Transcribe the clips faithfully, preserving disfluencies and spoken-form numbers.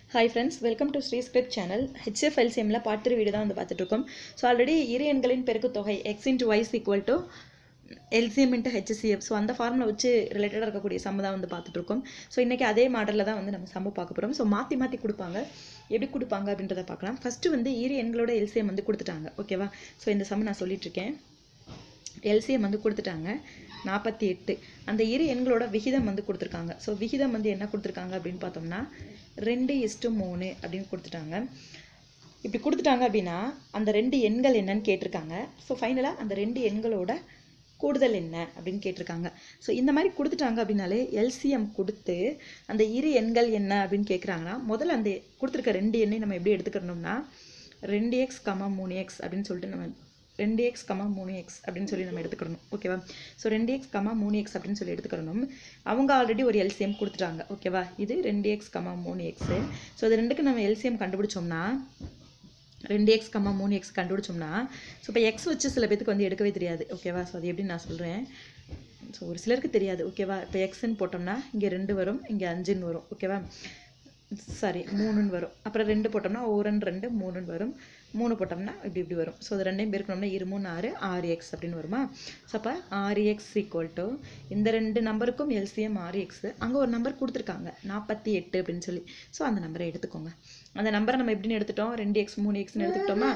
Hi friends, welcome to Sri Script channel. H C F L C M la part three video தான் வந்து பார்த்துட்டு இருக்கோம். So already இரு எண்களின் பெருக்கு தொகை x into y is equal to L C M into H C F. So அந்த formula வச்சு ரிலேட்டடாக இருக்கக்கூடிய சம் தான் வந்து பார்த்துட்டு இருக்கோம். ஸோ இன்றைக்கி அதே மாடலில் தான் வந்து நம்ம சம்மு பார்க்க போகிறோம். ஸோ மாற்றி மாற்றி கொடுப்பாங்க, எப்படி கொடுப்பாங்க அப்படின்றத பார்க்கலாம். ஃபஸ்ட்டு வந்து இரு எண்களோட L C M வந்து கொடுத்துட்டாங்க, ஓகேவா? ஸோ இந்த சம் நான் சொல்லிட்டுருக்கேன். L C M வந்து கொடுத்துட்டாங்க நாற்பத்தி எட்டு. அந்த இரு எண்களோட விகிதம் வந்து கொடுத்துருக்காங்க. ஸோ விகிதம் வந்து என்ன கொடுத்துருக்காங்க அப்படின்னு பார்த்தோம்னா ரெண்டு இஸ்டு மூணு அப்படின்னு கொடுத்துட்டாங்க. இப்படி கொடுத்துட்டாங்க அப்படின்னா அந்த ரெண்டு எண்கள் என்னன்னு கேட்டிருக்காங்க. ஸோ ஃபைனலாக அந்த ரெண்டு எண்களோட கூடுதல் என்ன அப்படின்னு கேட்டிருக்காங்க. ஸோ இந்த மாதிரி கொடுத்துட்டாங்க அப்படின்னாலே எல்சிஎம் கொடுத்து அந்த இரு எண்கள் என்ன அப்படின்னு கேட்குறாங்கன்னா முதல்ல அந்த கொடுத்துருக்க ரெண்டு எண்ணை நம்ம எப்படி எடுத்துக்கணும்னா ரெண்டு எக்ஸ் கமா மூணு எக்ஸ் அப்படின்னு சொல்லிட்டு நம்ம ரெண்டு எக்ஸ் கமா மூணு எக்ஸ் அப்படின்னு சொல்லி நம்ம எடுத்துக்கணும், ஓகேவா? ஸோ ரெண்டு எக்ஸ் கமா மூணு எக்ஸ் அப்படின்னு சொல்லி எடுத்துக்கணும். அவங்க ஆல்ரெடி ஒரு எல்சிஎம் கொடுத்துட்டாங்க, ஓகேவா? இது ரெண்டு எக்ஸ் கமா மூணு எக்ஸு. ஸோ இது ரெண்டுக்கு நம்ம எல்சிஎம் கண்டுபிடிச்சோம்னா ரெண்டு எக்ஸ் கமா மூணு எக்ஸ் கண்டுபிடிச்சோம்னா ஸோ இப்போ எக்ஸ் வச்சு சில பேத்துக்கு வந்து எடுக்கவே தெரியாது, ஓகேவா? ஸோ அது எப்படின்னு நான் சொல்கிறேன். ஸோ ஒரு சிலருக்கு தெரியாது, ஓகேவா? இப்போ எக்ஸ்ன்னு போட்டோம்னா இங்கே ரெண்டு வரும், இங்கே அஞ்சுன்னு வரும், ஓகேவா? சாரி மூணுன்னு வரும். அப்புறம் ரெண்டு போட்டோம்னா ஓரன் ரெண்டு மூணுன்னு வரும். மூணு போட்டோம்னா இப்படி இப்படி வரும். ஸோ அது ரெண்டையும் பெருக்கணும்னா இரு மூணு ஆறு ஆறு எக்ஸ் அப்படின்னு வருமா? ஸோ அப்போ ஆறு எக்ஸ் ஈக்குவல் டு இந்த ரெண்டு நம்பருக்கும் எல்சிஎம் ஆறு எக்ஸு. அங்கே ஒரு நம்பர் கொடுத்துருக்காங்க நாற்பத்தி எட்டு அப்படின்னு சொல்லி. ஸோ அந்த நம்பரை எடுத்துக்கோங்க. அந்த நம்பரை நம்ம எப்படின்னு எடுத்துட்டோம், ரெண்டு எக்ஸ் மூணு எக்ஸ்ன்னு எடுத்துக்கிட்டோமா?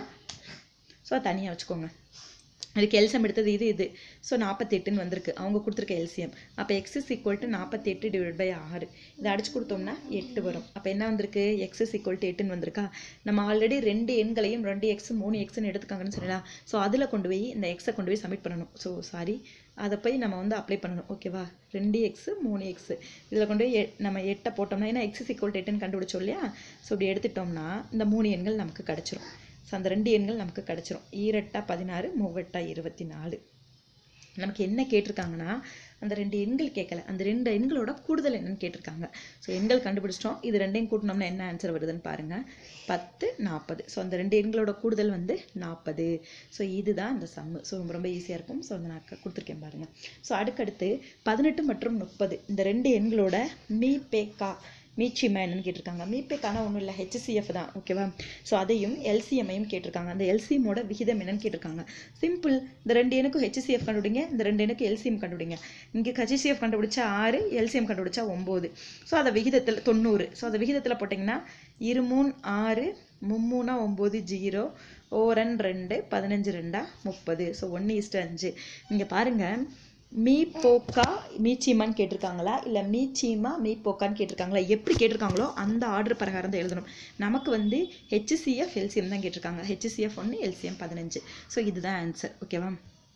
ஸோ தனியாக வச்சுக்கோங்க. அதுக்கு எல்சிஎம் எடுத்தது இது இது ஸோ நாற்பத்தி எட்டுன்னு வந்திருக்கு அவங்க கொடுத்துருக்க எல்சிஎம். அப்போ எக்ஸ் இஸ் ஈக்குவல் டு நாற்பத்தி எட்டு டிவைட் பை ஆறு. இதை அடிச்சு கொடுத்தோம்னா எட்டு வரும். அப்போ என்ன வந்திருக்கு, எக்ஸ் இஸ் ஈக்குவல் டு எட்டுன்னு வந்திருக்கா? நம்ம ஆல்ரெடி ரெண்டு எண்களையும் ரெண்டு எக்ஸ் மூணு எக்ஸ்ன்னு எடுத்துக்காங்கன்னு சொல்லலாம். ஸோ அதில் கொண்டு போய் இந்த எக்ஸை கொண்டு போய் சப்மிட் பண்ணணும். ஸோ சாரி அதை போய் நம்ம வந்து அப்ளை பண்ணணும், ஓகேவா? ரெண்டு எக்ஸு மூணு எக்ஸு இதில் கொண்டு போய் நம்ம எட்டை போட்டோம்னா ஏன்னா எக்ஸ் இஸ் ஈக்குவல் டு எட்டுன்னு கண்டுபிடிச்சோம் இல்லையா? ஸோ இப்படி எடுத்துட்டோம்னா இந்த மூணு எண்கள் நமக்கு கிடச்சிரும். ஸோ அந்த ரெண்டு எண்கள் நமக்கு கிடச்சிரும். ஈரெட்டா பதினாறு மூவெட்டா இருபத்தி நாலு. நமக்கு என்ன கேட்டிருக்காங்கன்னா அந்த ரெண்டு எண்கள் கேட்கல, அந்த ரெண்டு எண்களோட கூடுதல் என்னன்னு கேட்டிருக்காங்க. ஸோ எண்கள் கண்டுபிடிச்சிட்டோம். இது ரெண்டையும் கூட்டினோம்னா என்ன ஆன்சர் வருதுன்னு பாருங்கள், பத்து நாற்பது. ஸோ அந்த ரெண்டு எண்களோட கூடுதல் வந்து நாற்பது. ஸோ இதுதான் அந்த சம்மு. ஸோ ரொம்ப ரொம்ப ஈஸியாக இருக்கும். ஸோ அந்த நான் கொடுத்துருக்கேன் பாருங்கள். ஸோ அடுக்கடுத்து பதினெட்டு மற்றும் முப்பது இந்த ரெண்டு எண்களோட மீ பே கா மீச்சிமா என்னன்னு கேட்டிருக்காங்க. மீப்பேக்கான ஒன்றும் இல்லை, ஹெச்சிஎஃப் தான், ஓகேவா? ஸோ அதையும் எல்சிஎம்மையும் கேட்டிருக்காங்க. அந்த எல்சிஎம்மோட விகிதம் என்னன்னு கேட்டிருக்காங்க. சிம்பிள், இந்த ரெண்டு எண்ணுக்கும் ஹெச்சிஎஃப் கண்டுபிடிங்க, இந்த ரெண்டு எண்ணுக்கு எல்சிஎம் கண்டுபிடிங்க. இங்கே ஹெச்சிஎஃப் கண்டுபிடிச்சா ஆறு, எல்சிஎம் கண்டுபிடிச்சா ஒம்பது. ஸோ அதை விகிதத்தில் தொண்ணூறு. ஸோ அதை விகிதத்தில் போட்டிங்கன்னா இரு மூணு ஆறு மும்மூணா ஒம்பது ஜீரோ ஓரன் ரெண்டு பதினஞ்சு ரெண்டா முப்பது. ஸோ ஒன்று இஸ்டு அஞ்சு. இங்கே பாருங்கள், மீ போக்கா மீச்சிமான்னு கேட்டிருக்காங்களா இல்லை மீச்சிமா மீ போக்கான்னு கேட்டிருக்காங்களா? எப்படி கேட்டிருக்காங்களோ அந்த ஆர்டர் பிரகாரம் தான் எழுதணும். நமக்கு வந்து ஹெச்சிஎஃப் எல்சிஎம் தான் கேட்டிருக்காங்க. ஹெச்சிஎஃப் ஒன்று எல்சிஎம் பதினஞ்சு. ஸோ இதுதான் ஆன்சர், ஓகேவா?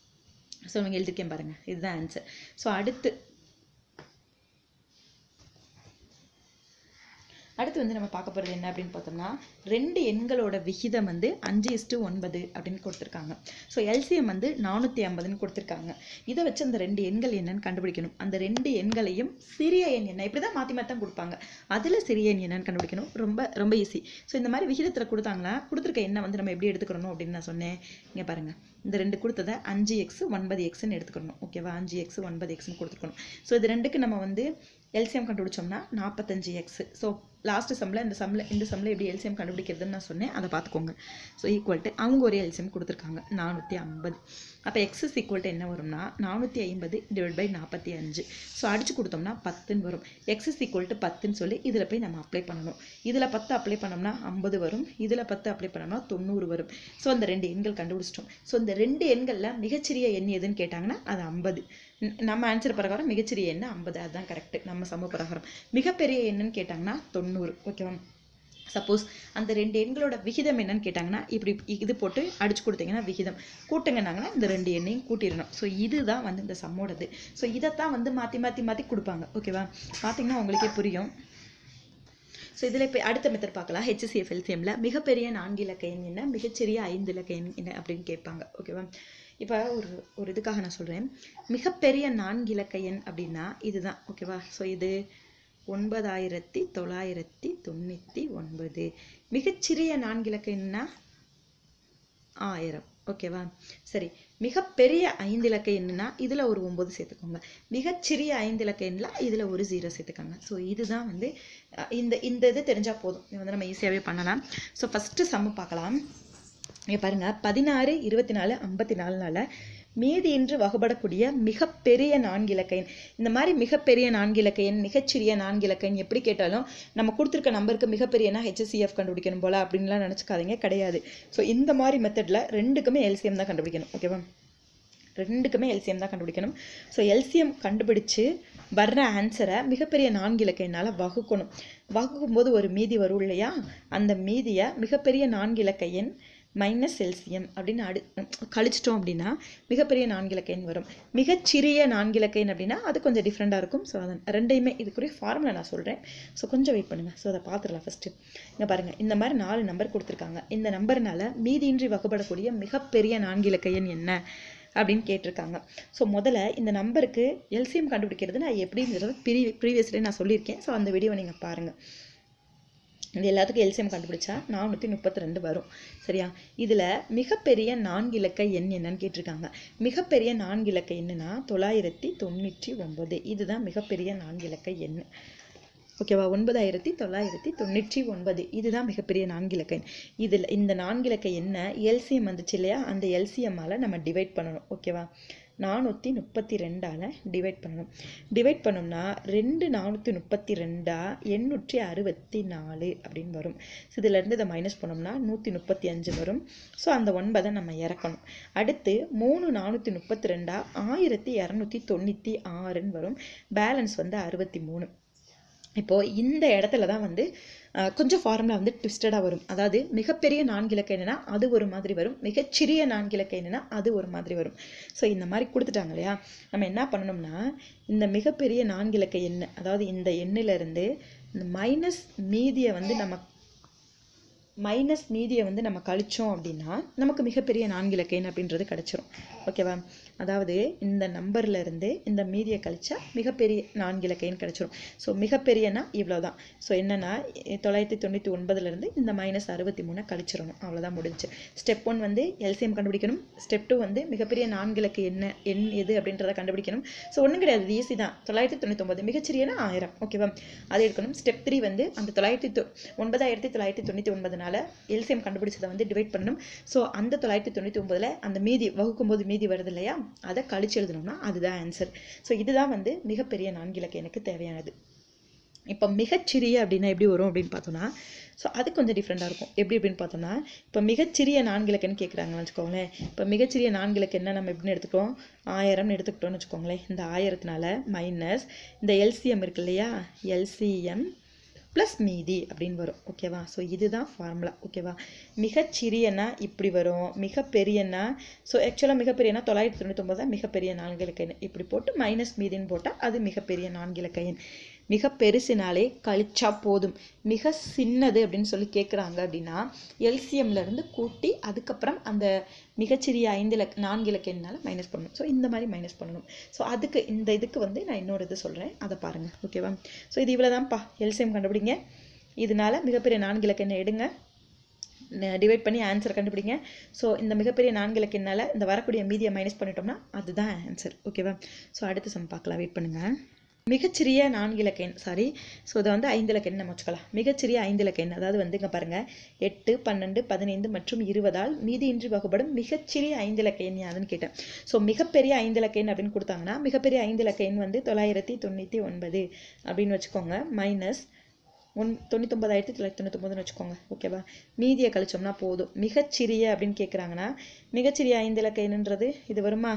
ஸோ நீங்கள் எழுதிருக்கேன் பாருங்கள், இதுதான் ஆன்சர். ஸோ அடுத்து அடுத்து வந்து நம்ம பார்க்க போகிறது என்ன அப்படின்னு பார்த்தோம்னா ரெண்டு எண்களோட விகிதம் வந்து அஞ்சு இஸ்டு ஒன்பது அப்படின்னு கொடுத்துருக்காங்க. ஸோ எல்சிஎம் வந்து நானூற்றி ஐம்பதுன்னு கொடுத்துருக்காங்க. இதை வச்சு அந்த ரெண்டு எண்கள் என்னன்னு கண்டுபிடிக்கணும். அந்த ரெண்டு எண்களையும் சிறிய எண் என்ன இப்படி தான் மாற்றி மாற்றி தான் கொடுப்பாங்க. அதில் சிறிய எண் என்னன்னு கண்டுபிடிக்கணும். ரொம்ப ரொம்ப ஈஸி. ஸோ இந்த மாதிரி விகிதத்தில் கொடுத்தாங்கன்னா கொடுத்துருக்க எண்ணை வந்து நம்ம எப்படி எடுத்துக்கணும் அப்படின்னு நான் சொன்னேன். இங்கே பாருங்கள், இந்த ரெண்டு கொடுத்ததை அஞ்சு எக்ஸ் ஒன்பது எக்ஸ்ன்னு எடுத்துக்கணும், ஓகேவா? அஞ்சு எக்ஸ் ஒன்பது எக்ஸ்ன்னு கொடுத்துக்கணும். ஸோ இது ரெண்டுக்கு நம்ம வந்து எல்சிஎம் கண்டுபிடிச்சோம்னா நாற்பத்தஞ்சு எக்ஸ். ஸோ லாஸ்ட் சம்மில் இந்த சம்மில் இந்த சம்மில் எப்படி எல்சிஎம் கண்டுபிடிக்கிறதுன்னு நான் சொன்னேன், அதை பார்த்துக்கோங்க. ஸோ ஈக்குவல் டு அவங்க ஒரு எல்சிஎம் கொடுத்துருக்காங்க நானூற்றி ஐம்பது. அப்போ எக்ஸ் இஸ் ஈக்குவல் டு என்ன வரும்னா நானூற்றி ஐம்பது டிவைட் பை நாற்பத்தி அஞ்சு. ஸோ அடிச்சு கொடுத்தோம்னா பத்துன்னு வரும். எக்ஸ் இஸ் ஈக்குவல் டு பத்துன்னு சொல்லி இதில் போய் நம்ம அப்ளை பண்ணணும். இதில் பத்து அப்ளை பண்ணோம்னா ஐம்பது வரும், இதில் பத்து அப்ளை பண்ணோம்னா தொண்ணூறு வரும். ஸோ அந்த ரெண்டு எண்கள் கண்டுபிடிச்சிட்டோம். ஸோ இந்த ரெண்டு எண்களில் மிகச்சிறிய எண் எதுன்னு கேட்டாங்கன்னா அது ஐம்பது. நம்ம ஆன்சர் பிரகாரம் மிகச்சிறிய எண் ஐம்பது, அதுதான் கரெக்டு நம்ம சம பிரகாரம். மிகப்பெரிய எண்ணுன்னு கேட்டாங்கன்னா தொண்ணூறு, ஓகேவா? சப்போஸ் அந்த ரெண்டு எண்களோட விகிதம் என்னன்னு கேட்டாங்கன்னா இப்படி இது போட்டு அடிச்சு கொடுத்தீங்கன்னா விகிதம் கூட்டுங்கன்னாங்கன்னா இந்த ரெண்டு எண்ணையும் கூட்டிடணும். ஸோ இதுதான் வந்து இந்த சம்மோடது. ஸோ இதைத்தான் வந்து மாற்றி மாற்றி மாற்றி கொடுப்பாங்க, ஓகேவா? பார்த்தீங்கன்னா உங்களுக்கே புரியும். ஸோ இதில் இப்போ அடுத்த மெத்தட் பார்க்கலாம். ஹெச்சிஎஃப் எல்சிஎம்ல மிகப்பெரிய நான்கு இலக்க எண் என்ன, மிகச்சிறிய ஐந்து இலக்க எண் என்ன அப்படின்னு கேட்பாங்க, ஓகேவா? இப்போ ஒரு ஒரு இதுக்காக நான் சொல்கிறேன். மிகப்பெரிய நான்கு இலக்க எண் அப்படின்னா இதுதான், ஓகேவா? ஸோ இது ஒன்பதாயிரத்தி தொள்ளாயிரத்தி தொண்ணூற்றி ஒன்பது. மிகச்சிறிய நான்கு இலக்க எண்ணா ஆயிரம். ஓகேவா? சரி, மிகப்பெரிய ஐந்து இலக்க எண்ணுனா இதில் ஒரு ஒம்பது சேர்த்துக்கோங்க. மிகச்சிறிய ஐந்து இலக்க எண்ணில் இதில் ஒரு ஜீரோ சேர்த்துக்கோங்க. ஸோ இதுதான் வந்து இந்த இந்த இது தெரிஞ்சால் போதும், இது வந்து நம்ம ஈஸியாகவே பண்ணலாம். ஸோ ஃபஸ்ட்டு சம்மு பார்க்கலாம். இங்கே பாருங்கள், பதினாறு இருபத்தி நாலு ஐம்பத்தி நாலுனால மீதியின்றி வகுபடக்கூடிய மிகப்பெரிய நான்கு இலக்க எண். இந்த மாதிரி மிகப்பெரிய நான்கு இலக்க எண், மிகச்சிறிய நான்கு இலக்க எண் எப்படி கேட்டாலும் நம்ம கொடுத்துருக்க நம்பருக்கு மிகப்பெரியனா ஹெச்சிஎஃப் கண்டுபிடிக்கணும் போல அப்படின்லாம் நினச்சிக்காதீங்க, கிடையாது. ஸோ இந்த மாதிரி மெத்தடில் ரெண்டுக்குமே எல்சிஎம் தான் கண்டுபிடிக்கணும். ஓகேவா? ரெண்டுக்குமே எல்சிஎம் தான் கண்டுபிடிக்கணும். ஸோ எல்சிஎம் கண்டுபிடிச்சு வர்ற ஆன்சரை மிகப்பெரிய நான்கு இலக்க எண்ணால் வகுக்கணும். வகுக்கும்போது ஒரு மீதி வரும் இல்லையா, அந்த மீதியை மிகப்பெரிய நான்கு இலக்க எண் மைனஸ் எல்சிஎம் அப்படின்னு அடு கழிச்சிட்டோம் அப்படின்னா மிகப்பெரிய நான்கு இலக்க எண் வரும். மிகச்சிறிய நான்கு இலக்க எண் அப்படின்னா அது கொஞ்சம் டிஃப்ரெண்ட்டாக இருக்கும். ஸோ அதை ரெண்டையுமே இதுக்குரிய ஃபார்முலா நான் சொல்கிறேன். ஸோ கொஞ்சம் வெயிட் பண்ணுங்கள். ஸோ அதை பார்த்துடலாம். ஃபஸ்ட்டு இங்கே பாருங்கள், இந்த மாதிரி நாலு நம்பர் கொடுத்துருக்காங்க. இந்த நம்பர்னால மீதியின்றி வகுப்படக்கூடிய மிகப்பெரிய நான்கு இலக்க எண் என்ன அப்படின்னு கேட்டிருக்காங்க. ஸோ முதல்ல இந்த நம்பருக்கு எல்சிஎம் கண்டுபிடிக்கிறது நான் எப்படிங்கிறது ப்ரீ ப்ரீவியஸ்லேயே நான் சொல்லியிருக்கேன். ஸோ அந்த வீடியோவை நீங்கள் பாருங்கள். இது எல்லாத்துக்கும் எல்சிஎம் கண்டுபிடிச்சா நானூற்றி முப்பத்தி ரெண்டு வரும். சரியா? இதில் மிகப்பெரிய நான்கு இலக்க எண் என்னன்னு கேட்டிருக்காங்க. மிகப்பெரிய நான்கு இலக்க எண்ணுனா தொள்ளாயிரத்தி தொண்ணூற்றி ஒம்பது. இதுதான் மிகப்பெரிய நான்கு இலக்க எண். ஓகேவா? ஒன்பதாயிரத்தி தொள்ளாயிரத்தி தொண்ணூற்றி ஒன்பது இதுதான் மிகப்பெரிய நான்கு இலக்க எண். இதில் இந்த நான்கு இலக்க எண்ணை எல்சிஎம் வந்துச்சு இல்லையா, அந்த எல்சிஎம்மால் நம்ம டிவைட் பண்ணணும். ஓகேவா? நானூற்றி முப்பத்தி ரெண்டால் டிவைட் பண்ணணும். டிவைட் பண்ணோம்னா ரெண்டு நானூற்றி முப்பத்தி ரெண்டா எண்ணூற்றி அறுபத்தி நாலு அப்படின்னு வரும். ஸோ இதிலேருந்து இதை மைனஸ் பண்ணோம்னா நூற்றி முப்பத்தி அஞ்சு வரும். ஸோ அந்த ஒன்பதை நம்ம இறக்கணும். அடுத்து மூணு நானூற்றி முப்பத்தி ரெண்டா ஆயிரத்தி இரநூத்தி தொண்ணூற்றி ஆறுன்னு வரும். பேலன்ஸ் வந்து அறுபத்தி மூணு. இப்போது இந்த இடத்துல தான் வந்து கொஞ்சம் ஃபார்முலா வந்து ட்விஸ்டடாக வரும். அதாவது மிகப்பெரிய நான்கு இலக்க எண்ணுனா அது ஒரு மாதிரி வரும், மிகச்சிறிய நான்கு இலக்க எண்ணுனா அது ஒரு மாதிரி வரும். ஸோ இந்த மாதிரி கொடுத்துட்டாங்க இல்லையா, நம்ம என்ன பண்ணணும்னா இந்த மிகப்பெரிய நான்கு இலக்க எண்ணு, அதாவது இந்த எண்ணிலிருந்து இந்த மைனஸ் மீதியை வந்து நம்ம மைனஸ் மீதியை வந்து நம்ம கழிச்சோம் அப்படின்னா நமக்கு மிகப்பெரிய நான்கு இலக்க எண் அப்படின்றது கிடச்சிரும். ஓகேவா? அதாவது இந்த நம்பர்ல இருந்து இந்த மீதியை கழிச்சா மிகப்பெரிய நான்கு இலக்க எண் கிடச்சிரும். ஸோ மிகப்பெரியனா இவ்வளோ தான். ஸோ என்னன்னா தொள்ளாயிரத்தி தொண்ணூற்றி ஒன்பதுலேருந்து இந்த மைனஸ் அறுபத்தி மூணை கழிச்சிடணும். அவ்வளோதான் முடிஞ்சு. ஸ்டெப் ஒன் வந்து எல்சிஎம் கண்டுபிடிக்கணும். ஸ்டெப் டூ வந்து மிகப்பெரிய நான்கு இலக்க என்ன எண் எது அப்படின்றத கண்டுபிடிக்கணும். ஸோ ஒன்றும் கிடையாது, ஈஸி தான். தொள்ளாயிரத்தி தொண்ணூற்றி ஒன்பது மிகச்சிறியனா ஆயிரம். ஓகேவா? அதை எடுக்கணும். ஸ்டெப் த்ரீ வந்து அந்த தொள்ளாயிரத்தி தொ ஒன்பதாயிரத்தி தொள்ளாயிரத்தி தொண்ணூற்றி ஒன்பதுனால எல்சிஎம் கண்டுபிடிச்சதை வந்து டிவைட் பண்ணணும். ஸோ அந்த தொள்ளாயிரத்தி தொண்ணூற்றி ஒன்பதுல அந்த மீதி வகுக்கும் போது மீதி வருது இல்லையா, அதை கழிச்சு எழுதணும்னா அதுதான் ஆன்சர். ஸோ இதுதான் வந்து மிகப்பெரிய நான்கு இலக்க எனக்கு தேவையானது. இப்போ மிகச்சிறிய அப்படின்னா எப்படி வரும் அப்படின்னு பார்த்தோம்னா, ஸோ அது கொஞ்சம் டிஃப்ரெண்ட்டாக இருக்கும். எப்படி அப்படின்னு பார்த்தோம்னா, இப்போ மிகச்சிறிய நான்கு இலக்கன்னு கேட்குறாங்கன்னு வச்சுக்கோங்களேன். இப்போ மிகச்சிறிய நான்கு இலக்க என்ன நம்ம எப்படின்னு எடுத்துக்கிறோம், ஆயிரம்னு எடுத்துக்கிட்டோம்னு வச்சுக்கோங்களேன். இந்த ஆயிரத்தினால மைனஸ் இந்த எல்சிஎம் இருக்கு இல்லையா, எல்சிஎம் ப்ளஸ் மீதி அப்படின்னு வரும். ஓகேவா? ஸோ இதுதான் ஃபார்முலா. ஓகேவா? மிகச்சிறியனா இப்படி வரும், மிகப்பெரியனா ஸோ ஆக்சுவலாக மிகப்பெரியனா தொள்ளாயிரத்தி தொண்ணூற்றி ஒன்பது தான் மிகப்பெரிய நான்கு இலக்க எண். இப்படி போட்டு மைனஸ் மீதின்னு போட்டால் அது மிகப்பெரிய நான்கு இலக்க எண். மிக பெருசினாலே கழிச்சா போதும். மிக சின்னது அப்படின்னு சொல்லி கேட்குறாங்க அப்படின்னா எல்சிஎம்லேருந்து கூட்டி அதுக்கப்புறம் அந்த மிகச்சிறிய ஐந்து இலக்க நான்கு இலக்க எண்ணால் மைனஸ் பண்ணணும். ஸோ இந்த மாதிரி மைனஸ் பண்ணணும். ஸோ அதுக்கு இந்த இதுக்கு வந்து நான் இன்னொரு இது சொல்கிறேன், அதை பாருங்கள். ஓகேவா? ஸோ இது இவ்வளோ தான்ப்பா. எல்சிஎம் கண்டுபிடிங்க. இதனால மிகப்பெரிய நான்கு இலக்க எண்ணை எடுங்க, டிவைட் பண்ணி ஆன்சர் கண்டுபிடிங்க. ஸோ இந்த மிகப்பெரிய நான்கு இலக்க எண்ணால் இந்த வரக்கூடிய மீதியை மைனஸ் பண்ணிட்டோம்னா அதுதான் ஆன்சர். ஓகேவா? ஸோ அடுத்த சம் பார்க்கலாம். வெயிட் பண்ணுங்கள். மிகச்சிறிய நான்கு இலக்க எண், சாரி ஸோ இதை வந்து ஐந்து இலக்க எண் நம்ம வச்சுக்கலாம். மிகச்சிறிய ஐந்து இலக்க எண், அதாவது வந்து இங்கே பாருங்கள், எட்டு பன்னெண்டு பதினைந்து மற்றும் இருபதால் மீதியின்றி வகுப்படும் மிகச்சிறிய ஐந்து இலக்க எண் யாதுன்னு கேட்டேன். ஸோ மிகப்பெரிய ஐந்து இலக்க எண் அப்படின்னு கொடுத்தாங்கன்னா மிகப்பெரிய ஐந்து இலக்க எண் வந்து தொள்ளாயிரத்தி தொண்ணூற்றி ஒன்பது அப்படின்னு வச்சுக்கோங்க. மைனஸ் ஒன் தொண்ணூத்தொம்பதாயிரத்தி தொள்ளாயிரத்தி தொண்ணூத்தொம்பதுன்னு வச்சுக்கோங்க. ஓகேவா? மீதியை கழிச்சோம்னா போதும். மிகச்சிறிய அப்படின்னு கேட்குறாங்கன்னா மிகச்சிறிய ஐந்து இலக்க எண்ணுன்றது இது வருமா?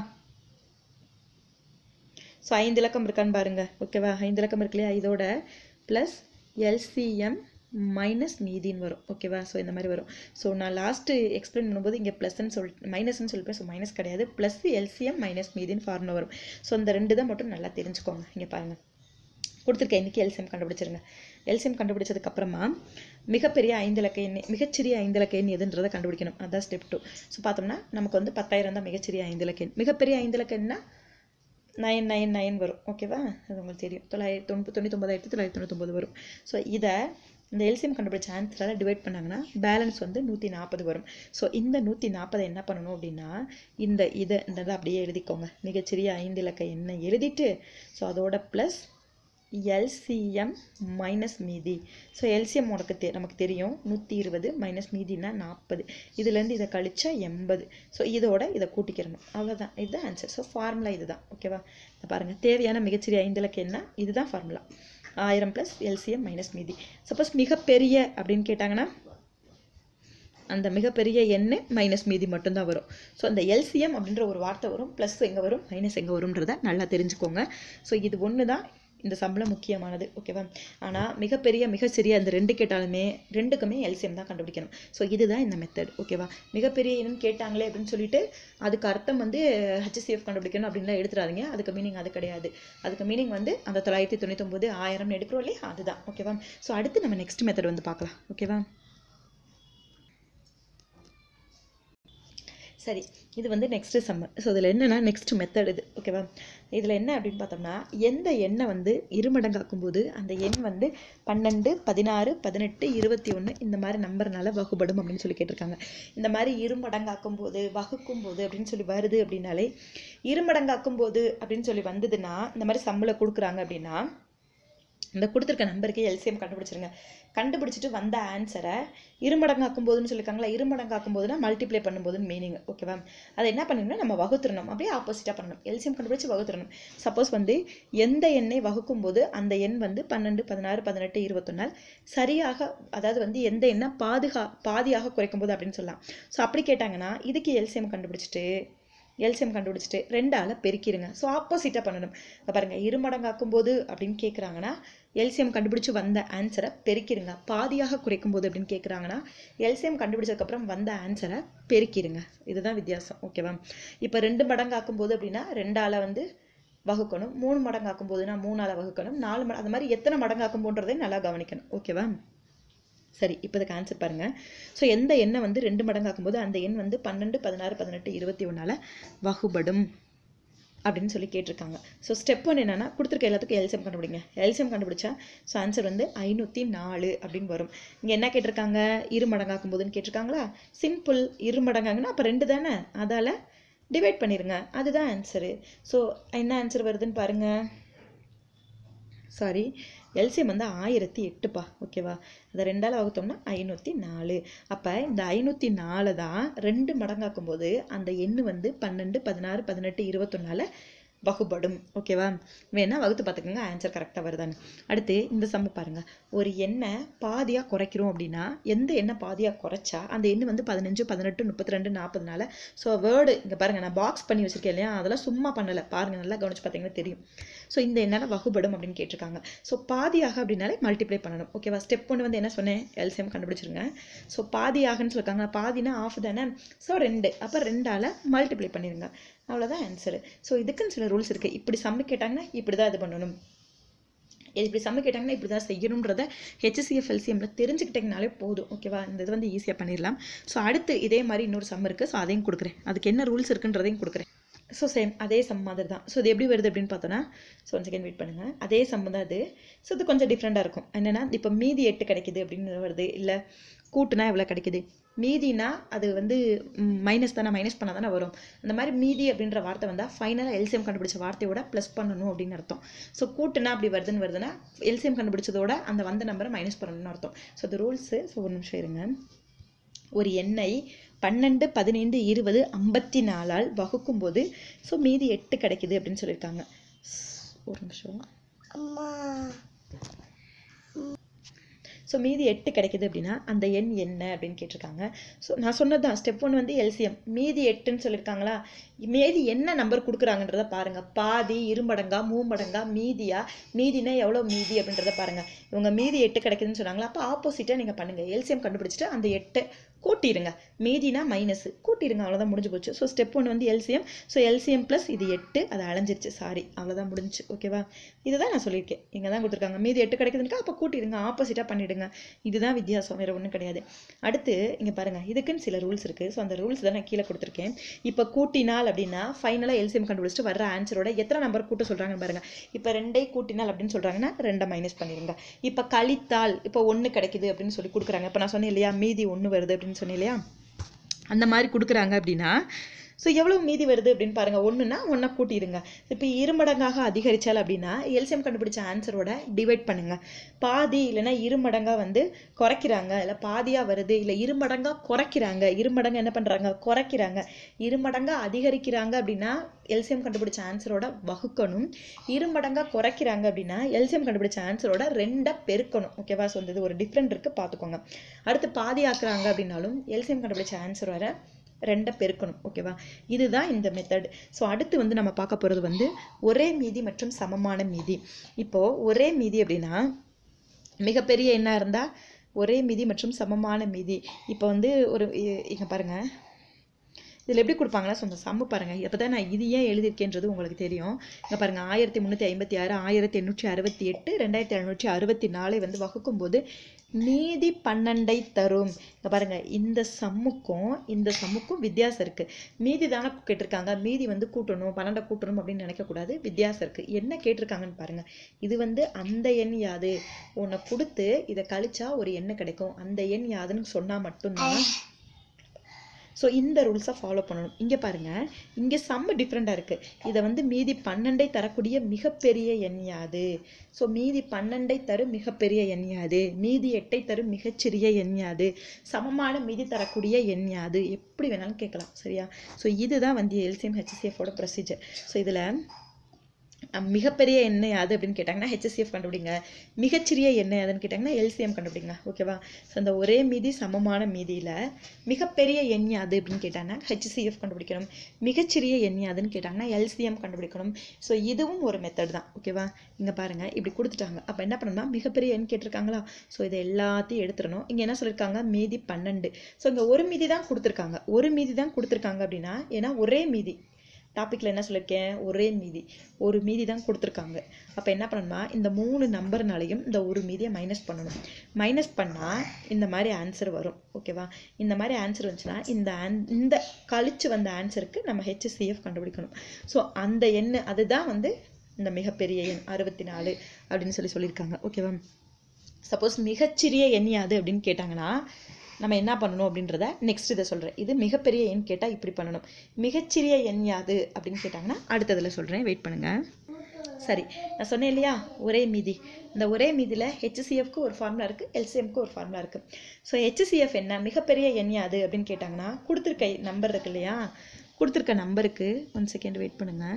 ஸோ ஐந்து இலக்கம் இருக்கான்னு பாருங்கள். ஓகேவா? ஐந்து இலக்கம் இருக்கு இல்லையா, இதோட ப்ளஸ் எல்சிஎம் மைனஸ் மீதின்னு வரும். ஓகேவா? ஸோ இந்த மாதிரி வரும். ஸோ நான் லாஸ்ட்டு எக்ஸ்பிளைன் பண்ணும்போது இங்கே ப்ளஸ்ன்னு சொல் மைனஸ்ன்னு சொல்லிப்பேன். ஸோ மைனஸ் கிடையாது, ப்ளஸ் எல்சிஎம் மைனஸ் மீதின்னு ஃபார்முலா வரும். ஸோ இந்த ரெண்டு தான் மட்டும் நல்லா தெரிஞ்சுக்கோங்க. இங்கே பாருங்கள், கொடுத்துருக்கேன். இன்றைக்கி எல்சிஎம் கண்டுபிடிச்சிருங்க. எல்சிஎம் கண்டுபிடிச்சதுக்கப்புறமா மிகப்பெரிய ஐந்து இலக்க எண் மிகச்சிறிய ஐந்து இலக்க எண் எதுன்றதை கண்டுபிடிக்கணும். அதுதான் ஸ்டெப் டூ. ஸோ பார்த்தோம்னா நமக்கு வந்து பத்தாயிரம் தான் மிகச்சிறிய ஐந்து இலக்க எண். மிகப்பெரிய ஐந்து இலக்க எண்ணா நைன் நைன் நைன் வரும். ஓகேவா? அது உங்களுக்கு தெரியும். தொள்ளாயிரத்தி தொண்ணூற்றி தொண்ணூத்தொம்பதாயிரத்தி தொள்ளாயிரத்தி தொண்ணூத்தொம்பது வரும். ஸோ இதை இந்த எல்சிஎம் கண்டுபிடிச்ச ஆன்சரால் டிவைட் பண்ணாங்கன்னா பேலன்ஸ் வந்து நூற்றி நாற்பது வரும். ஸோ இந்த நூற்றி நாற்பதை என்ன பண்ணணும் அப்படின்னா இந்த இதை இந்த இதை அப்படியே எழுதிக்கோங்க. மிகச்சிறிய ஐந்து இலக்க எண்ணை எழுதிட்டு ஸோ அதோட ப்ளஸ் எல்சிஎம் மைனஸ் மீதி. ஸோ எல்சிஎம் உனக்கு தெ நமக்கு தெரியும் நூற்றி இருபது மைனஸ் மீதினா நாற்பது. இதுலேருந்து இதை கழிச்சா எண்பது. ஸோ இதோட இதை கூட்டிக்கிறணும். அவ்வளோதான், இதுதான் ஆன்சர். ஸோ ஃபார்முலா இதுதான். ஓகேவா? பாருங்கள், தேவையான மிகச்சிறிய ஐந்து இலக்க எண்ணை இதுதான் ஃபார்முலா. ஆயிரம் ப்ளஸ் எல்சிஎம் மைனஸ் மீதி. சப்போஸ் மிகப்பெரிய அப்படின்னு கேட்டாங்கன்னா அந்த மிகப்பெரிய எண்ணு மைனஸ் மீதி மட்டும்தான் வரும். ஸோ அந்த எல்சிஎம் அப்படின்ற ஒரு வார்த்தை வரும், ப்ளஸ் எங்கே வரும் மைனஸ் எங்கே வரும்ன்றதை நல்லா தெரிஞ்சுக்கோங்க. ஸோ இது ஒன்று தான் இந்த சம்பளம் முக்கியமானது. ஓகேவா? ஆனால் மிகப்பெரிய மிக சிறிய அந்த ரெண்டு கேட்டாலுமே ரெண்டுக்குமே எல்சிஎம் தான் கண்டுபிடிக்கணும். ஸோ இதுதான் இந்த மெத்தட். ஓகேவா? மிகப்பெரிய என்னன்னு கேட்டாங்களே அப்படின்னு சொல்லிட்டு அதுக்கு அர்த்தம் வந்து ஹெச்சிஎஃப் கண்டுபிடிக்கணும் அப்படின்லாம் எடுத்துறாதீங்க. அதுக்கு மீனிங் அது கிடையாது. அதுக்கு மீனிங் வந்து அந்த தொள்ளாயிரத்தி தொண்ணூற்றி ஒம்பது ஆயிரம்னு எடுக்கிறோம் இல்லையா, அதுதான். ஓகேவா? ஸோ அடுத்து நம்ம நெக்ஸ்ட் மெத்தட் வந்து பார்க்கலாம். ஓகேவா? சரி, இது வந்து நெக்ஸ்ட் சம்மர். ஸோ இதில் என்னென்னா நெக்ஸ்ட் மெத்தட் இது. ஓகேவா? இதில் என்ன அப்படின்னு பார்த்தோம்னா எந்த எண்ணை வந்து இருமடங்காக்கும் போது அந்த எண் வந்து பன்னெண்டு பதினாறு பதினெட்டு இருபத்தி ஒன்று இந்த மாதிரி நம்பர்னால வகுப்படும் அப்படின்னு சொல்லி கேட்டிருக்காங்க. இந்த மாதிரி இருமடங்காக்கும் போது வகுக்கும் போது அப்படின்னு சொல்லி வருது அப்படின்னாலே இருமடங்காக்கும் போது அப்படின்னு சொல்லி வந்ததுன்னா இந்த மாதிரி சம்பளம் கொடுக்குறாங்க அப்படின்னா இந்த கொடுத்துருக்க நம்பருக்கு எல்சிஎம் கண்டுபிடிச்சிருங்க. கண்டுபிடிச்சிட்டு வந்த ஆன்சரை இருமடங்காக்கும் போதுன்னு சொல்லியிருக்காங்களா, இருமடங்காக்கும் போதுனா மல்டிப்ளை பண்ணும்போதுன்னு மீனிங். ஓகேவா? அதை என்ன பண்ணணும்னா நம்ம வகுத்துறணும், அப்படியே ஆப்போசிட்டாக பண்ணணும். எல்சிஎம் கண்டுபிடிச்சி வகுத்துறணும். சப்போஸ் வந்து எந்த எண்ணை வகுக்கும் போது அந்த எண் வந்து பன்னெண்டு பதினாறு பதினெட்டு இருபத்தொன்னால் சரியாக, அதாவது வந்து எந்த எண்ணை பாதுகா பாதியாக குறைக்கும் போது அப்படின்னு சொல்லலாம். ஸோ அப்படி கேட்டாங்கன்னா இதுக்கு எல்சிஎம் கண்டுபிடிச்சிட்டு எல்சிஎம் கண்டுபிடிச்சிட்டு ரெண்டால் பெருக்கிடுங்க. ஸோ ஆப்போசிட்டாக பண்ணணும். இப்போ பாருங்கள், இருமடங்காக்கும் போது அப்படின்னு கேட்குறாங்கன்னா எல்சிஎம் கண்டுபிடிச்சி வந்த ஆன்சரை பெருக்கிடுங்க. பாதியாக குறைக்கும் போது அப்படின்னு கேட்குறாங்கன்னா எல்சிஎம் கண்டுபிடிச்சதுக்கப்புறம் வந்த ஆன்சரை பெருக்கிடுங்க. இதுதான் வித்தியாசம். ஓகேவா? இப்போ ரெண்டு மடங்காக்கும் போது அப்படின்னா ரெண்டால் வந்து வகுக்கணும். மூணு மடங்காக்கும் போதுன்னா மூணால் வகுக்கணும். நாலு மட அது மாதிரி எத்தனை மடங்காக்கும் போன்றதை நல்லா கவனிக்கணும். ஓகேவா? சரி, இப்போ இதுக்கு ஆன்சர் பாருங்கள். ஸோ எந்த எண்ணை வந்து ரெண்டு மடங்காக்கும் போது அந்த எண் வந்து பன்னெண்டு பதினாறு பதினெட்டு இருபத்தி ஒன்றால் வகுபடும் அப்படின்னு சொல்லி கேட்டிருக்காங்க. ஸோ ஸ்டெப் ஒன் என்னென்னா கொடுத்துருக்க எல்லாத்துக்கும் எல்சிஎம் கண்டுபிடிங்க. எல்சிஎம் கண்டுபிடிச்சா ஸோ ஆன்சர் வந்து ஐநூற்றி நாலு அப்படின்னு வரும். இங்கே என்ன கேட்டிருக்காங்க, இரு மடங்காக்கும் போதுன்னு கேட்டிருக்காங்களா. சிம்பிள், இரு மடங்காங்கன்னா அப்போ ரெண்டு தானே, அதால் டிவைட் பண்ணிடுங்க. அதுதான் ஆன்சரு. ஸோ என்ன ஆன்சர் வருதுன்னு பாருங்கள். சாரி, எல்சிஎம் வந்து ஆயிரத்தி எட்டுப்பா. ஓகேவா? அதை ரெண்டால் வகுத்தோம்னா ஐநூற்றி நாலு. அப்போ இந்த ஐநூற்றி நாலு தான் ரெண்டு மடங்காக்கும் போது அந்த எண்ணு வந்து பன்னெண்டு பதினாறு பதினெட்டு இருபத்தொன்னால வகுப்படும். ஓகேவா? வேணா வகுத்து பார்த்துக்கோங்க ஆன்சர் கரெக்டாக வருதான்னு. அடுத்து இந்த சம்மு பாருங்கள். ஒரு எண்ணை பாதியாக குறைக்கிறோம் அப்படின்னா எந்த எண்ணை பாதியாக குறைச்சா அந்த எண்ணு வந்து பதினஞ்சு பதினெட்டு முப்பத்தி ரெண்டு நாற்பதுனால. ஸோ வேர்டு இங்கே பாருங்கள், நான் பாக்ஸ் பண்ணி வச்சுருக்கேன் இல்லையா, அதெல்லாம் சும்மா பண்ணலை. பாருங்கள், நல்லா கவனிச்சு பார்த்தீங்கன்னா தெரியும். ஸோ இந்த எண்ணால் வகுப்படும் அப்படின்னு கேட்டிருக்காங்க. ஸோ பாதியாக அப்படின்னாலே மல்டிப்ளை பண்ணணும். ஓகேவா? ஸ்டெப் ஒன்று வந்து என்ன சொன்னேன், எல்சிஎம் கண்டுபிடிச்சிருங்க. ஸோ பாதியாகன்னு சொல்லியிருக்காங்க, பாதினா ஆஃப் தானே. ஸோ ரெண்டு, அப்போ ரெண்டால் மல்டிப்ளை பண்ணிடுங்க. அவ்வளோதான் ஆன்சரு. ஸோ இதுக்குன்னு சில ரூல்ஸ் இருக்குது. இப்படி சம்மு கேட்டாங்கன்னா இப்படி தான் இது பண்ணணும், இப்படி சம்மு கேட்டாங்கன்னா இப்படி தான் செய்யணுன்றதை ஹெச்சிஎஃப் எல்சிஎம்ல தெரிஞ்சுக்கிட்டிங்கனாலே போதும். ஓகேவா? இந்த இது வந்து ஈஸியாக பண்ணிடலாம். ஸோ அடுத்து இதே மாதிரி இன்னொரு சம் இருக்குது. ஸோ அதையும் கொடுக்குறேன். அதுக்கு என்ன ரூல்ஸ் இருக்குன்றதையும் கொடுக்குறேன். ஸோ சேம் அதே சம் மாதிரி தான். ஸோ இது எப்படி வருது அப்படின்னு பார்த்தோன்னா, ஸோ ஒன் செகண்ட் வெயிட் பண்ணுங்கள். அதே சம் தான் அது. ஸோ இது கொஞ்சம் டிஃப்ரெண்ட்டாக இருக்கும். என்னென்னா இப்போ மீதி எட்டு கிடைக்குது அப்படின்னு வருது, இல்லை கூட்டுனா எவ்வளோ கிடைக்குது. மீதினா அது வந்து மைனஸ் தானே, மைனஸ் பண்ணால் தானே வரும். அந்த மாதிரி மீதி அப்படின்ற வார்த்தை வந்தால் ஃபைனலாக எல்சிஎம் கண்டுபிடிச்ச வார்த்தையோட ப்ளஸ் பண்ணணும் அப்படின்னு அர்த்தம். ஸோ கூட்டுனா அப்படி வருதுன்னு வருதுன்னா எல்சிஎம் கண்டுபிடிச்சதோட அந்த வந்த நம்பரை மைனஸ் பண்ணணும்னு அர்த்தம். ஸோ அது ரூல்ஸு. ஸோ ஒரு நிமிஷம் இருங்க. ஒரு எண்ணை பன்னெண்டு பதினைந்து இருபது ஐம்பத்தி நாலால் வகுக்கும் போது ஸோ மீதி எட்டு கிடைக்குது அப்படின்னு சொல்லியிருக்காங்க. ஒரு நிமிஷம். ஸோ மீதி எட்டு கிடைக்குது அப்படின்னா அந்த எண் என்ன அப்படின்னு கேட்டிருக்காங்க. ஸோ நான் சொன்னது தான் ஸ்டெப் ஒன் வந்து எல்சிஎம். மீதி எட்டுன்னு சொல்லியிருக்காங்களா, மீதி என்ன நம்பர் கொடுக்குறாங்கன்றத பாருங்கள். பாதி, இருமடங்கா, மூமடங்கா, மீதியா, மீதினா எவ்வளோ மீதி அப்படின்றத பாருங்கள். இவங்க மீதி எட்டு கிடைக்குதுன்னு சொன்னாங்களா, அப்போ ஆப்போசிட்டாக நீங்கள் பண்ணுங்கள். எல்சிஎம் கண்டுபிடிச்சிட்டு அந்த எட்டை கூட்டிடுங்க. மீதினா மைனஸ், கூட்டிடுங்க, அவ்வளோதான் முடிஞ்சு போச்சு. ஸோ ஸ்டெப் ஒன்று வந்து எல்சிஎம். ஸோ எல்சிஎம் ப்ளஸ் இது எட்டு, அது அலைஞ்சிருச்சு, சாரி, அவ்வளோதான் முடிஞ்சு. ஓகேவா? இதுதான் நான் சொல்லியிருக்கேன். இங்கே தான் கொடுத்துருக்காங்க, மீதி எட்டு கிடைக்குதுன்னா அப்போ கூட்டிடுங்க, ஆப்போசிட்டாக பண்ணிவிடுங்க. இதுதான் வித்தியாசம், வேறு ஒன்றும் கிடையாது. அடுத்து இங்கே பாருங்கள், இதுக்குன்னு சில ரூல்ஸ் இருக்குது. ஸோ அந்த ரூல்ஸ் தான் நான் கீழே கொடுத்துருக்கேன். இப்போ கூட்டினால் அப்படின்னா ஃபைனலாக எல்சிஎம் கண்டுபிடிச்சிட்டு வர ஆன்சரோட எத்தனை நம்பர் கூட்ட சொல்கிறாங்கன்னு பாருங்கள். இப்போ ரெண்டை கூட்டினால் அப்படின்னு சொல்கிறாங்கன்னா ரெண்டை மைனஸ் பண்ணிடுங்க. இப்போ கழித்தால் இப்போ ஒன்று கிடைக்குது அப்படின்னு சொல்லி கொடுக்குறாங்க. இப்போ நான் சொன்னேன் இல்லையா, மீதி ஒன்று வருது அப்படின்னு சொன்னேன் இல்லையா, அந்த மாதிரி கொடுக்குறாங்க அப்படின்னா ஸோ எவ்வளோ மீதி வருது அப்படின்னு பாருங்கள். ஒன்றுனா ஒன்றா கூட்டிடுங்க. இப்போ இருமடங்காக அதிகரித்தால் அப்படின்னா எல்சிஎம் கண்டுபிடிச்ச ஆன்சரோட டிவைட் பண்ணுங்கள். பாதி இல்லைன்னா இருமடங்காக வந்து குறைக்கிறாங்க, இல்லை பாதியாக வருது, இல்லை இருமடங்காக குறைக்கிறாங்க, இருமடங்கு என்ன பண்ணுறாங்க, குறைக்கிறாங்க, இருமடங்காக அதிகரிக்கிறாங்க அப்படின்னா எல்சிஎம் கண்டுபிடிச்ச ஆன்சரோட வகுக்கணும். இருமடங்காக குறைக்கிறாங்க அப்படின்னா எல்சிஎம் கண்டுபிடிச்ச ஆன்சரோட ரெண்டை பெருக்கணும். ஓகேவா? ஸோ இது ஒரு டிஃப்ரெண்ட் இருக்குது, பார்த்துக்கோங்க. அடுத்து பாதி ஆக்குறாங்க அப்படின்னாலும் எல்சிஎம் கண்டுபிடிச்ச ஆன்சரோட ரெண்டை பெருக்கணும். ஓகேவா? இதுதான் இந்த மெத்தட். ஸோ அடுத்து வந்து நம்ம பார்க்க போகிறது வந்து ஒரே மீதி மற்றும் சமமான மீதி. இப்போது ஒரே மீதி அப்படின்னா மிகப்பெரிய எண்ணாக இருந்தால் ஒரே மீதி மற்றும் சமமான மீதி. இப்போ வந்து ஒரு இங்கே பாருங்கள், இதில் எப்படி கொடுப்பாங்கன்னா, ஸோ அந்த சம்மு பாருங்கள். அப்போ தான் நான் இது ஏன் எழுதியிருக்கேன்றது உங்களுக்கு தெரியும். இங்கே பாருங்கள், ஆயிரத்தி முந்நூற்றி ஐம்பத்தி ஆறு ஆயிரத்தி எண்ணூற்றி அறுபத்தி எட்டு ரெண்டாயிரத்தி எழுநூற்றி அறுபத்தி நாலை வந்து வகுக்கும்போது மீதி பன்னெண்டை தரும். இங்கே பாருங்கள், இந்த சம்முக்கும் இந்த சம்முக்கும் வித்தியாசம் இருக்குது. மீதி தானே கேட்டிருக்காங்க, மீதி வந்து கூட்டணும், பன்னெண்டை கூட்டணும் அப்படின்னு நினைக்கக்கூடாது, வித்தியாசம் இருக்குது. என்ன கேட்டிருக்காங்கன்னு பாருங்கள். இது வந்து அந்த எண் யாது, உன்னை கொடுத்து இதை கழிச்சா ஒரு எண்ணு கிடைக்கும், அந்த எண் யாதுன்னு சொன்னால் மட்டும்தான். ஸோ இந்த ரூல்ஸை ஃபாலோ பண்ணணும். இங்கே பாருங்கள், இங்கே சம்மு டிஃப்ரெண்ட்டாக இருக்குது. இதை வந்து மீதி பன்னெண்டை தரக்கூடிய மிகப்பெரிய எண் யாது, ஸோ மீதி பன்னெண்டை தரும் மிகப்பெரிய எண் யாது, மீதி எட்டை தரும் மிகச்சிறிய எண் யாது, சமமான மீதி தரக்கூடிய எண் யாது, எப்படி வேணாலும் கேட்கலாம். சரியா? ஸோ இதுதான் வந்து எல்சிஎம் ஹெச்சிஎஃபோட ப்ரொசீஜர். ஸோ இதில் மிகப்பெரிய எண் யாது அப்படின்னு கேட்டாங்கன்னா ஹெச்சிஎஃப் கண்டுபிடிங்க, மிகச்சிறிய எண் யாதுன்னு கேட்டாங்கன்னா எல்சிஎம் கண்டுபிடிங்க. ஓகேவா? ஸோ அந்த ஒரே மீதி சமமான மீதியில் மிகப்பெரிய எண் யாது அப்படின்னு கேட்டாங்கன்னா ஹெச்சிஎஃப் கண்டுபிடிக்கணும், மிகச்சிறிய எண் யாதுன்னு கேட்டாங்கன்னா எல்சிஎம் கண்டுபிடிக்கணும். ஸோ இதுவும் ஒரு மெத்தட் தான். ஓகேவா? இங்கே பாருங்கள், இப்படி கொடுத்துட்டாங்க. அப்போ என்ன பண்ணணும்னா மிகப்பெரிய எண் கேட்டிருக்காங்களா, ஸோ இதை எல்லாத்தையும் எடுத்துடணும். இங்கே என்ன சொல்லியிருக்காங்க, மீதி பன்னெண்டு. ஸோ இங்கே ஒரு மீதி தான் கொடுத்துருக்காங்க, ஒரு மீதி தான் கொடுத்துருக்காங்க அப்படின்னா ஏன்னா ஒரே மீதி டாப்பிக்கில் என்ன சொல்லியிருக்கேன், ஒரே மீதி, ஒரு மீதி தான் கொடுத்துருக்காங்க. அப்போ என்ன பண்ணணும்னா இந்த மூணு நம்பர்னாலையும் இந்த ஒரு மீதியை மைனஸ் பண்ணணும். மைனஸ் பண்ணால் இந்த மாதிரி ஆன்சர் வரும். ஓகேவா? இந்த மாதிரி ஆன்சர் வந்துச்சுன்னா இந்த இந்த கழிச்சு வந்த ஆன்சருக்கு நம்ம ஹெச்சிஎஃப் கண்டுபிடிக்கணும். ஸோ அந்த எண் அதுதான் வந்து இந்த மிகப்பெரிய எண் அறுபத்தி நாலு அப்படின்னு சொல்லி சொல்லியிருக்காங்க. ஓகேவா? சப்போஸ் மிகச்சிறிய எண் யாது அப்படின்னு கேட்டாங்கன்னா நம்ம என்ன பண்ணணும் அப்படின்றத நெக்ஸ்ட் இதை சொல்கிறேன். இது மிகப்பெரிய எண் கேட்டால் இப்படி பண்ணணும், மிகச்சிறிய எண் யாது அப்படின்னு கேட்டாங்கன்னா அடுத்ததில் சொல்கிறேன், வெயிட் பண்ணுங்கள். சரி, நான் சொன்னேன் இல்லையா ஒரே மீதி, இந்த ஒரே மீதியில் ஹெச்சிஎஃப்க்கு ஒரு ஃபார்முலா இருக்குது, எல்சிஎம்க்கு ஒரு ஃபார்முலா இருக்குது. ஸோ ஹெச்சிஎஃப் என்ன, மிகப்பெரிய எண் யாது அப்படின்னு கேட்டாங்கன்னா கொடுத்துருக்க நம்பர் இருக்கு இல்லையா, கொடுத்துருக்க நம்பருக்கு ஒன் செகண்ட் வெயிட் பண்ணுங்கள்,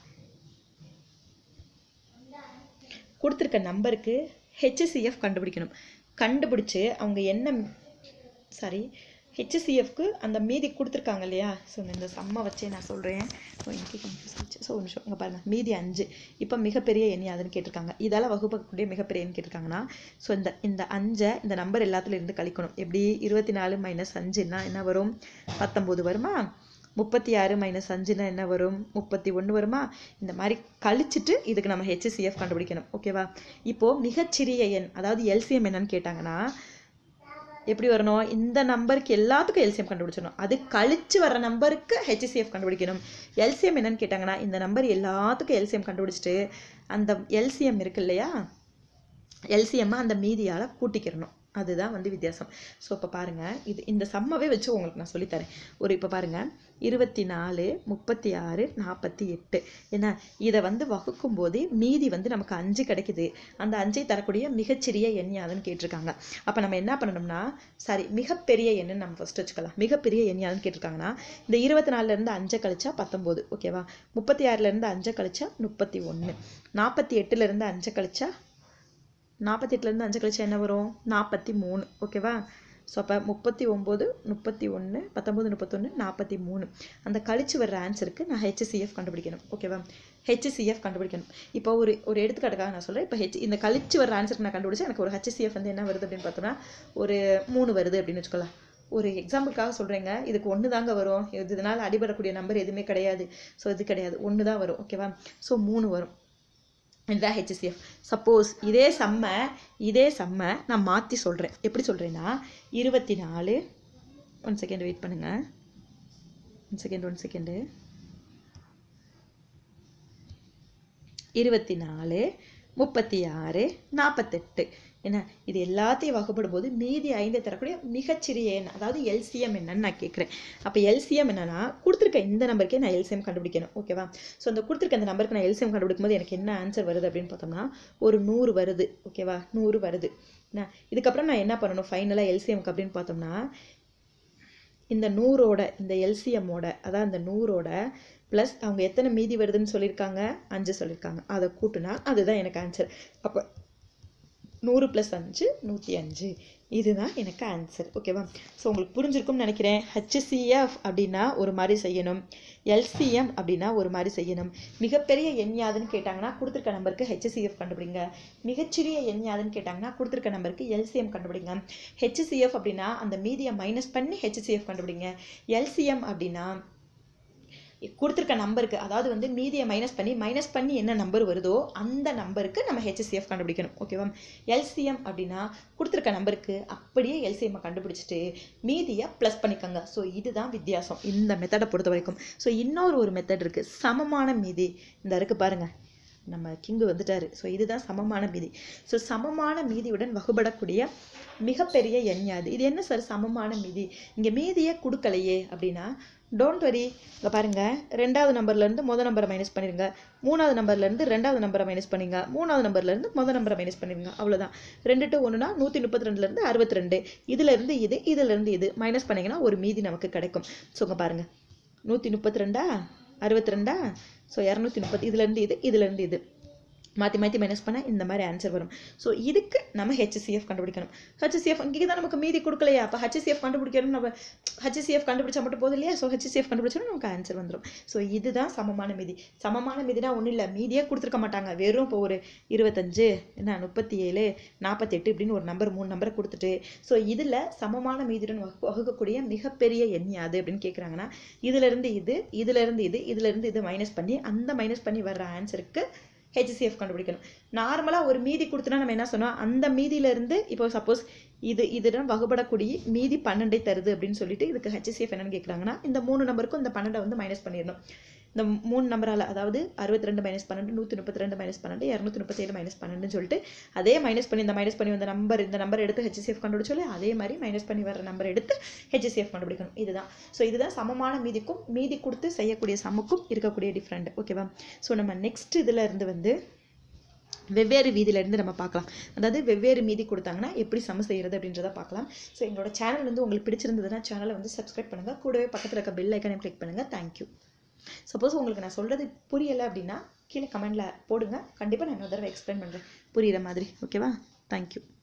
கொடுத்துருக்க நம்பருக்கு ஹெச்சிஎஃப் கண்டுபிடிக்கணும். கண்டுபிடிச்சி அவங்க என்ன சாரி ஹெச்சிஎஃப்க்கு அந்த மீதி கொடுத்துருக்காங்க இல்லையா, ஸோ இந்த சம்மை வச்சே நான் சொல்கிறேன். ஸோ எனக்கு கன்ஃபியூஸ் ஆச்சு. ஸோ ஒரு நிமிஷம், இங்கே பாருங்கள், மீதி அஞ்சு. இப்போ மிகப்பெரிய எண் யாதுன்னு கேட்டிருக்காங்க, இதால் வகுப்பக்கூடிய மிகப்பெரிய எண் கேட்டிருக்காங்கன்னா ஸோ இந்த இந்த அஞ்சை இந்த நம்பர் எல்லாத்துலேருந்து கழிக்கணும். எப்படி, இருபத்தி நாலு மைனஸ் அஞ்சுன்னா என்ன வரும், பத்தொம்போது வருமா, முப்பத்தி ஆறு மைனஸ் அஞ்சுன்னா என்ன வரும், முப்பத்தி ஒன்று வருமா. இந்த மாதிரி கழிச்சிட்டு இதுக்கு நம்ம ஹெச்சிஎஃப் கண்டுபிடிக்கணும். ஓகேவா? இப்போது மிகச்சிறிய எண் அதாவது எல்சிஎம் என்னன்னு கேட்டாங்கன்னா எப்படி வரணும், இந்த நம்பருக்கு எல்லாத்துக்கும் எல்சிஎம் கண்டுபிடிச்சிடணும், அது கழிச்சு வர நம்பருக்கு ஹெச்சிஎஃப் கண்டுபிடிக்கணும். எல்சிஎம் என்னன்னு கேட்டாங்கன்னா இந்த நம்பர் எல்லாத்துக்கும் எல்சிஎம் கண்டுபிடிச்சிட்டு அந்த எல்சிஎம் இருக்கு இல்லையா, எல்சிஎம்மை அந்த மீதியால் கூட்டிக்கிறணும். அதுதான் வந்து வித்தியாசம். ஸோ இப்போ பாருங்கள், இது இந்த சம்மவே வச்சு உங்களுக்கு நான் சொல்லித்தரேன். ஒரு இப்போ பாருங்கள், இருபத்தி நாலு முப்பத்தி ஆறு நாற்பத்தி எட்டு ஏன்னா இதை வந்து வகுக்கும் போது மீதி வந்து நமக்கு அஞ்சு கிடைக்குது, அந்த அஞ்சை தரக்கூடிய மிகச்சிறிய எண் யாதுன்னு கேட்டிருக்காங்க. அப்போ நம்ம என்ன பண்ணணும்னா, சாரி மிகப்பெரிய எண்ணு நம்ம ஃபஸ்ட்டு வச்சுக்கலாம். மிகப்பெரிய எண் யாதுன்னு கேட்டிருக்காங்கன்னா இந்த இருபத்தி நாலுலேருந்து அஞ்சை கழிச்சா பத்தொம்போது. ஓகேவா? முப்பத்தி ஆறுலேருந்து அஞ்சை கழிச்சா முப்பத்தி ஒன்று, நாற்பத்தி எட்டுலேருந்து அஞ்சை கழிச்சா நாற்பத்தி எட்டுலேருந்து அஞ்சு கழிச்சா என்ன வரும், நாற்பத்தி மூணு. ஓகேவா? ஸோ அப்போ முப்பத்தி ஒம்பது முப்பத்தி ஒன்று பத்தொம்பது முப்பத்தொன்று நாற்பத்தி மூணு அந்த கழிச்சு வர்ற ஆன்சருக்கு நான் ஹெச்சிஎஃப் கண்டுபிடிக்கணும். ஓகேவா? ஹெச்சிஎஃப் கண்டுபிடிக்கணும். இப்போ ஒரு ஒரு எடுத்துக்காட்டுக்காக நான் சொல்கிறேன். இப்போ ஹெச் இந்த கழிச்சு வர்ற ஆன்சருக்கு நான் கண்டுபிடிச்சா எனக்கு ஒரு ஹெச்சிஎஃப் வந்து என்ன வருது அப்படின்னு பார்த்தோம்னா ஒரு மூணு வருது அப்படின்னு வச்சுக்கலாம். ஒரு எக்ஸாம்பிளுக்காக சொல்கிறேங்க, இதுக்கு ஒன்று தாங்க வரும், இது இதனால் அடிபடக்கூடிய நம்பர் எதுவுமே கிடையாது. ஸோ இது கிடையாது, ஒன்று தான் வரும். ஓகேவா? ஸோ மூணு வரும். இதுதான் ஹெச்சிசிஎஃப். சப்போஸ் இதே சம்மை இதே சம்மை நான் மாற்றி சொல்கிறேன். எப்படி சொல்கிறேன்னா, இருபத்தி நாலு ஒன் செகண்ட் வெயிட் பண்ணுங்கள், ஒன் செகண்ட் ஒன் செகண்டு இருபத்தி நாலு முப்பத்தி ஆறு நாற்பத்தெட்டு என்ன, இது எல்லாத்தையும் வகுப்படும் போது மீதி ஐந்து தரக்கூடிய மிகச்சிறிய எண், அதாவது எல்சிஎம் என்னன்னு நான் கேட்குறேன். அப்போ எல்சிஎம் என்னன்னா, கொடுத்துருக்க இந்த நம்பருக்கே நான் எல்சிஎம் கண்டுபிடிக்கணும். ஓகேவா? ஸோ அந்த கொடுத்துருக்க இந்த நம்பருக்கு நான் எல்சிஎம் கண்டுபிடிக்கும் போது எனக்கு என்ன ஆன்சர் வருது அப்படின்னு பார்த்தோம்னா, ஒரு நூறு வருது. ஓகேவா? நூறு வருது. என்ன, இதுக்கப்புறம் நான் என்ன பண்ணணும் ஃபைனலாக எல்சிஎம்க்கு அப்படின்னு பார்த்தோம்னா, இந்த நூறோட இந்த எல்சிஎம்மோட, அதான் இந்த நூறோட ப்ளஸ் அவங்க எத்தனை மீதி வருதுன்னு சொல்லியிருக்காங்க, அஞ்சு சொல்லியிருக்காங்க, அதை கூட்டுனா அதுதான் எனக்கு ஆன்சர். அப்போ நூறு ப்ளஸ் அஞ்சு நூற்றி அஞ்சு, இதுதான் எனக்கு ஆன்சர். ஓகேவா? ஸோ உங்களுக்கு புரிஞ்சிருக்கும்னு நினைக்கிறேன். ஹெச்சிசிஎஃப் அப்படின்னா ஒரு மாதிரி செய்யணும், எல்சிஎம் அப்படின்னா ஒரு மாதிரி செய்யணும். மிகப்பெரிய எண் யாதுன்னு கேட்டாங்கன்னா கொடுத்துருக்க நம்பருக்கு ஹெச்சிசிஎஃப் கண்டுபிடிங்க. மிகச்சிறிய எண் யாதுன்னு கேட்டாங்கன்னா கொடுத்துருக்க நம்பருக்கு எல்சிஎம் கண்டுபிடிங்க. ஹெச்சிசிஎஃப் அப்படின்னா அந்த மீதியை மைனஸ் பண்ணி ஹெச்சிசிஎஃப் கண்டுபிடிங்க. எல்சிஎம் அப்படின்னா கொடுத்துருக்க நம்பருக்கு, அதாவது வந்து மீதியை மைனஸ் பண்ணி மைனஸ் பண்ணி என்ன நம்பர் வருதோ அந்த நம்பருக்கு நம்ம ஹெச்சிசிஎஃப் கண்டுபிடிக்கணும். ஓகேவா? எல்சிஎம் அப்படின்னா கொடுத்துருக்க நம்பருக்கு அப்படியே எல்சிஎம்மை கண்டுபிடிச்சிட்டு மீதியை ப்ளஸ் பண்ணிக்கோங்க. ஸோ இதுதான் வித்தியாசம் இந்த மெத்தடை பொறுத்த வரைக்கும். ஸோ இன்னொரு ஒரு மெத்தட் இருக்குது, சமமான மீதி. இந்த இருக்குது பாருங்கள், நம்ம கிங்கு வந்துட்டாரு. ஸோ இதுதான் சமமான மீதி. ஸோ சமமான மீதியுடன் வகுபடக்கூடிய மிகப்பெரிய எண் யாது? இது என்ன சார் சமமான மீதி, இங்கே மீதியே கொடுக்கலையே அப்படின்னா, டோன்ட் வரி, இங்கே பாருங்கள், ரெண்டாவது நம்பர்லேருந்து மொதல் நம்பரை மைனஸ் பண்ணிடுங்க, மூணாவது நம்பர்லேருந்து ரெண்டாவது நம்பரை மைனஸ் பண்ணிங்க, மூணாவது நம்பர்லேருந்து மொதல் நம்பரை மைனஸ் பண்ணிடுங்க. அவ்வளோதான். ரெண்டு டு ஒன்றுனா நூற்றி முப்பத்தி ரெண்டுலேருந்து அறுபத்தி ரெண்டு, இதுலேருந்து இது இதுலேருந்து இது மைனஸ் பண்ணிங்கன்னா ஒரு மீதி நமக்கு கிடைக்கும். ஸோ இங்கே பாருங்கள், நூற்றி முப்பத்தி ரெண்டா அறுபத்தி ரெண்டா, ஸோ இரநூத்தி முப்பது, இதுலேருந்து இது இதுலேருந்து இது மாற்றி மாற்றி மைனஸ் பண்ணால் இந்த மாதிரி ஆன்சர் வரும். ஸோ இதுக்கு நம்ம ஹெச்சிசிஎஃப் கண்டுபிடிக்கணும். ஹெச்சிசிஎஃப் இங்கே தான் நமக்கு மீதி கொடுக்கலையா, அப்போ ஹெச்சிசிஎஃப் கண்டுபிடிக்கணும். நம்ம ஹெச்சிசிஎஃப் கண்டுபிடிச்சா மட்டும் போதும் இல்லையா? ஸோ ஹெச்சிசிஎஃப் கண்டுபிடிச்சோன்னா நமக்கு ஆன்சர் வந்துடும். ஸோ இதுதான் சமமான மீதி. சமமான மீதினா ஒன்றும் இல்லை, மீதியே கொடுத்துருக்க மாட்டாங்க, வெறும் இப்போ ஒரு இருபத்தஞ்சு என்ன முப்பத்தி ஏழு நாற்பத்தெட்டு இப்படின்னு ஒரு நம்பர் மூணு நம்பரை கொடுத்துட்டு, ஸோ இதில் சமமான மீதியுடன் வகுக்கக்கூடிய மிகப்பெரிய எண் யாது அப்படின்னு கேட்குறாங்கன்னா, இதுலேருந்து இது இதுலேருந்து இது இதுலேருந்து இது மைனஸ் பண்ணி அந்த மைனஸ் பண்ணி வர்ற ஆன்சருக்கு ஹெச்சிசிஎஃப் கண்டுபிடிக்கணும். நார்மலாக ஒரு மீதி கொடுத்தோன்னா நம்ம என்ன சொன்னோம், அந்த மீதியிலேருந்து இப்போ சப்போஸ் இது இதுடன் வகுபடக்கூடிய மீதி பன்னெண்டை தருது அப்படின்னு சொல்லிட்டு இதுக்கு ஹெச்சிசிஎஃப் என்னன்னு கேட்குறாங்கன்னா, இந்த மூணு நம்பருக்கும் இந்த பன்னெண்டை வந்து மைனஸ் பண்ணிடணும். இந்த மூணு நம்பரால், அதாவது அறுபத்தி ரெண்டு மைனஸ் பன்னெண்டு நூற்றி முப்பத்தி ரெண்டு மைனஸ் பன்னெண்டு இரநூத்தி முப்பத்தி ஏழு மைனஸ் பன்னெண்டுன்னு சொல்லிட்டு அதே மைனஸ் பண்ணி இந்த மைனஸ் பண்ணி வந்த நம்பர் இந்த நம்பர் எடுத்து ஹெச்சிசிஎஃப் கண்டுபிடிச்சோலே அதே மாதிரி மைனஸ் பண்ணி வர நம்பர் எடுத்து ஹெச்சிசிஎஃப் கண்டுபிடிக்கணும். இதுதான். ஸோ இதுதான் சமமான மீதிக்கும் மீதி கொடுத்து செய்யக்கூடிய சம்முக்கும் இருக்கக்கூடிய டிஃப்ரெண்ட். ஓகேவா? ஸோ நம்ம நெக்ஸ்ட் இதில் இருந்து வந்து வெவ்வேறு வீதியிலேருந்து நம்ம பார்க்கலாம். அதாவது வெவ்வேறு மீதி கொடுத்தாங்கன்னா எப்படி சம செய்கிறது அப்படின்றத பார்க்கலாம். ஸோ எங்களோட சேனல் வந்து உங்களுக்கு பிடிச்சிருந்ததுன்னா சேனலை வந்து சப்ஸ்கிரைப் பண்ணுங்கள், கூடவே பக்கத்தில் இருக்க பெல் ஐக்கனையும் கிளிக் பண்ணுங்கள். தேங்க்யூ. சப்போஸ் உங்களுக்கு நான் சொல்கிறது புரியலை அப்படின்னா கீழே கமெண்டில் போடுங்க, கண்டிப்பாக நான் இன்னொரு தடவை எக்ஸ்பிளைன் பண்ணுறேன் புரிகிற மாதிரி. ஓகேவா? தேங்க்யூ.